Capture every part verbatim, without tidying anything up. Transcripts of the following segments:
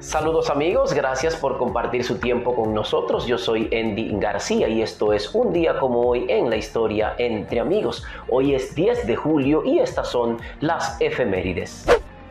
Saludos amigos, gracias por compartir su tiempo con nosotros. Yo soy Andy García y esto es un día como hoy en la historia entre amigos. Hoy es diez de julio y estas son las efemérides.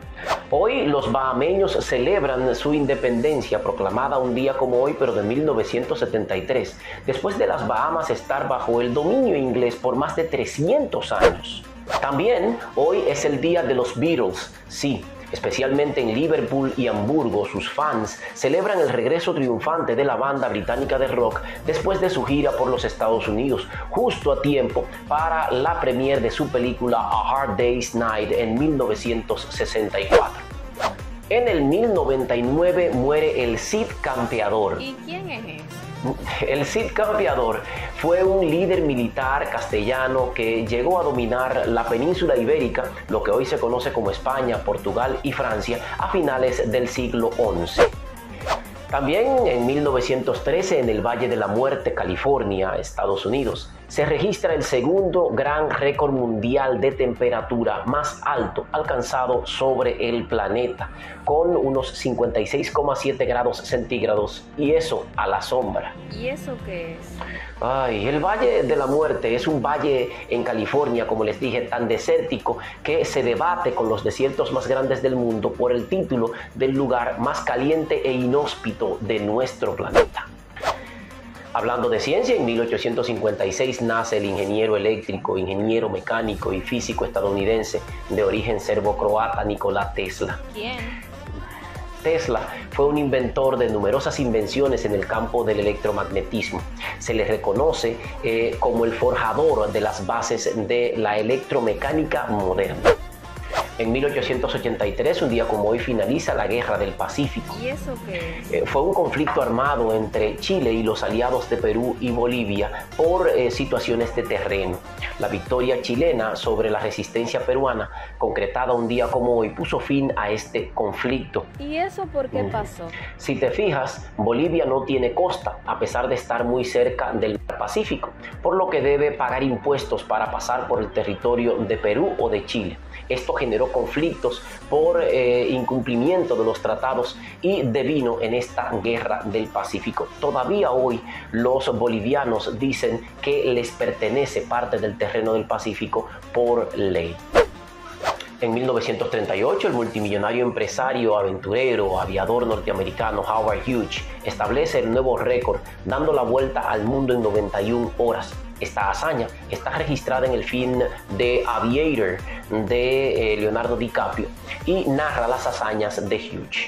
Hoy los bahameños celebran su independencia proclamada un día como hoy, pero de mil novecientos setenta y tres, después de las Bahamas estar bajo el dominio inglés por más de trescientos años. También hoy es el día de los Beatles, sí. Especialmente en Liverpool y Hamburgo, sus fans celebran el regreso triunfante de la banda británica de rock después de su gira por los Estados Unidos, justo a tiempo para la premiere de su película A Hard Day's Night en mil novecientos sesenta y cuatro. En el mil noventa y nueve muere el Cid Campeador. ¿Y quién es ese? El Cid Campeador fue un líder militar castellano que llegó a dominar la península ibérica, lo que hoy se conoce como España, Portugal y Francia, a finales del siglo once. También en mil novecientos trece, en el Valle de la Muerte, California, Estados Unidos, se registra el segundo gran récord mundial de temperatura más alto alcanzado sobre el planeta, con unos cincuenta y seis coma siete grados centígrados, y eso a la sombra. ¿Y eso qué es? Ay, el Valle de la Muerte es un valle en California, como les dije, tan desértico que se debate con los desiertos más grandes del mundo por el título del lugar más caliente e inhóspito de nuestro planeta. Hablando de ciencia, en mil ochocientos cincuenta y seis nace el ingeniero eléctrico, ingeniero mecánico y físico estadounidense de origen serbo-croata Nikola Tesla. ¿Quién? Tesla fue un inventor de numerosas invenciones en el campo del electromagnetismo. Se le reconoce eh, como el forjador de las bases de la electromecánica moderna. En mil ochocientos ochenta y tres, un día como hoy, finaliza la Guerra del Pacífico. ¿Y eso qué es? Eh, fue un conflicto armado entre Chile y los aliados de Perú y Bolivia por eh, situaciones de terreno. La victoria chilena sobre la resistencia peruana, concretada un día como hoy, puso fin a este conflicto. ¿Y eso por qué Mm. pasó? Si te fijas, Bolivia no tiene costa, a pesar de estar muy cerca del Pacífico, por lo que debe pagar impuestos para pasar por el territorio de Perú o de Chile. Esto generó conflictos por eh, incumplimiento de los tratados y devino en esta guerra del Pacífico. Todavía hoy los bolivianos dicen que les pertenece parte del terreno del Pacífico por ley. En mil novecientos treinta y ocho, el multimillonario empresario, aventurero, aviador norteamericano Howard Hughes establece el nuevo récord, dando la vuelta al mundo en noventa y una horas. Esta hazaña está registrada en el film The Aviator de eh, Leonardo DiCaprio y narra las hazañas de Hughes.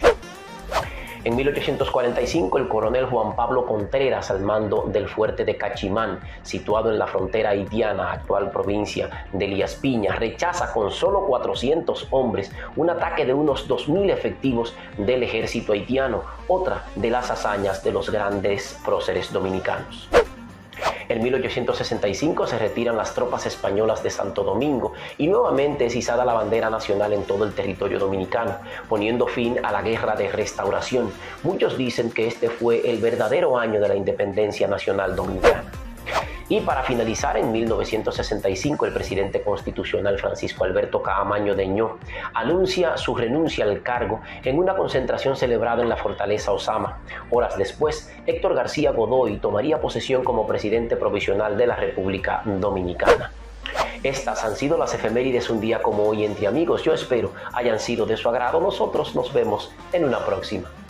En mil ochocientos cuarenta y cinco, el coronel Juan Pablo Contreras, al mando del fuerte de Cachimán, situado en la frontera haitiana, actual provincia de Elías Piña, rechaza con solo cuatrocientos hombres un ataque de unos dos mil efectivos del ejército haitiano, otra de las hazañas de los grandes próceres dominicanos. En mil ochocientos sesenta y cinco se retiran las tropas españolas de Santo Domingo y nuevamente es izada la bandera nacional en todo el territorio dominicano, poniendo fin a la Guerra de Restauración. Muchos dicen que este fue el verdadero año de la independencia nacional dominicana. Y para finalizar, en mil novecientos sesenta y cinco, el presidente constitucional Francisco Alberto Caamaño Deñó anuncia su renuncia al cargo en una concentración celebrada en la fortaleza Osama. Horas después, Héctor García Godoy tomaría posesión como presidente provisional de la República Dominicana. Estas han sido las efemérides un día como hoy entre amigos. Yo espero hayan sido de su agrado. Nosotros nos vemos en una próxima.